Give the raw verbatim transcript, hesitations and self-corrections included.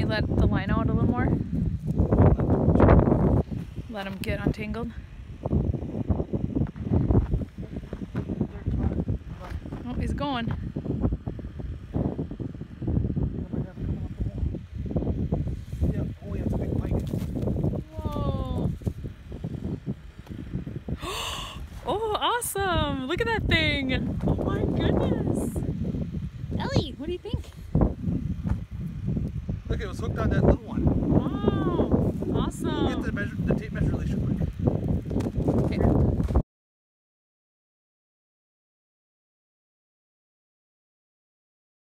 let the line out a little more? Let him get untangled. Oh, he's going. Oh, awesome! Look at that thing! Oh my goodness! Ellie, what do you think? Look, it was hooked on that little one. Wow! Awesome! Get the, measure, the tape measure really quick.